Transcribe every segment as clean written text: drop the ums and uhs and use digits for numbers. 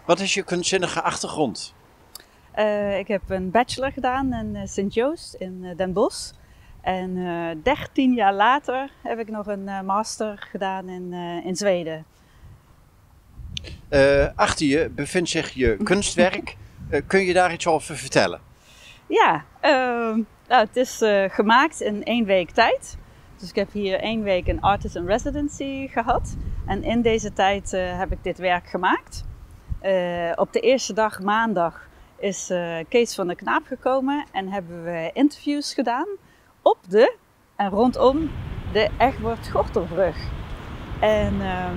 Wat is je kunstzinnige achtergrond? Ik heb een bachelor gedaan in Sint-Joost in Den Bosch. En 13 jaar later heb ik nog een master gedaan in Zweden. Achter je bevindt zich je kunstwerk. Kun je daar iets over vertellen? Ja, het is gemaakt in 1 week tijd. Dus ik heb hier 1 week een artist in residency gehad. En in deze tijd heb ik dit werk gemaakt. Op de eerste dag, maandag, is Kees van der Knaap gekomen en hebben we interviews gedaan op en rondom de Egbert-Gorterbrug. En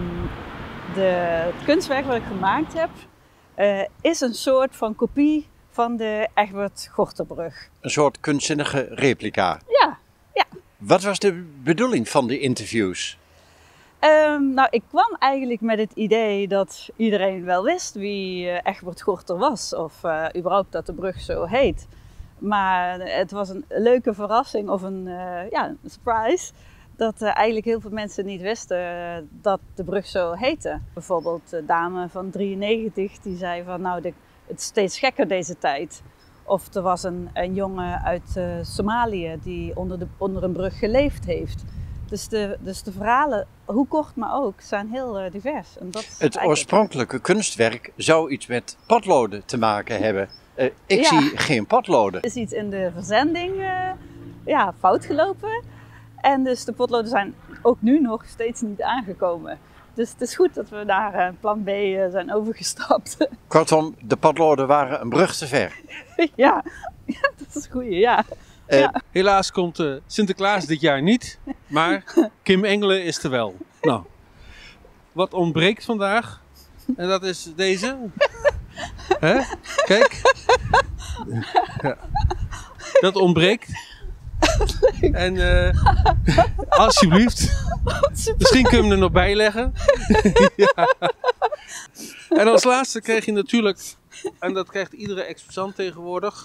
het kunstwerk wat ik gemaakt heb is een soort van kopie van de Egbert-Gorterbrug. Een soort kunstzinnige replica. Ja, ja. Wat was de bedoeling van die interviews? Nou, ik kwam eigenlijk met het idee dat iedereen wel wist wie Egbert Gorter was. Of überhaupt dat de brug zo heet. Maar het was een leuke verrassing of een surprise. Dat eigenlijk heel veel mensen niet wisten dat de brug zo heette. Bijvoorbeeld de dame van 93 die zei van nou, het is steeds gekker deze tijd. Of er was een jongen uit Somalië die onder een brug geleefd heeft. Dus de verhalen, hoe kort maar ook, zijn heel divers. En dat is het oorspronkelijke kunstwerk zou iets met potloden te maken hebben. Ik zie geen potloden. Er is iets in de verzending fout gelopen. En dus de potloden zijn ook nu nog steeds niet aangekomen. Dus het is goed dat we naar plan B zijn overgestapt. Kortom, de potloden waren een brug te ver. Ja, dat is een goeie, ja. Helaas komt Sinterklaas dit jaar niet, maar Kim Engelen is er wel. Nou, wat ontbreekt vandaag? En dat is deze. Hè? Kijk. Ja. Dat ontbreekt. En alsjeblieft. Misschien kun je hem er nog bij leggen. Ja. En als laatste krijg je natuurlijk, en dat krijgt iedere exposant tegenwoordig,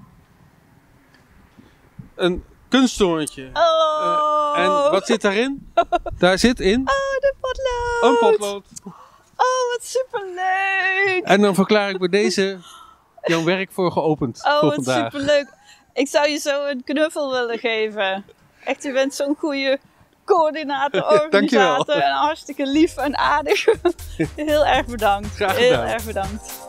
een kunsttorentje. Oh. En wat zit daarin? Daar zit in? Oh, de potlood. Een potlood. Oh, wat superleuk. En dan verklaar ik bij deze jouw werk voor geopend voor vandaag. Oh, wat superleuk. Ik zou je zo een knuffel willen geven. Echt, je bent zo'n goede coördinator, organisator en hartstikke lief en aardig. Heel erg bedankt. Graag gedaan. Heel erg bedankt.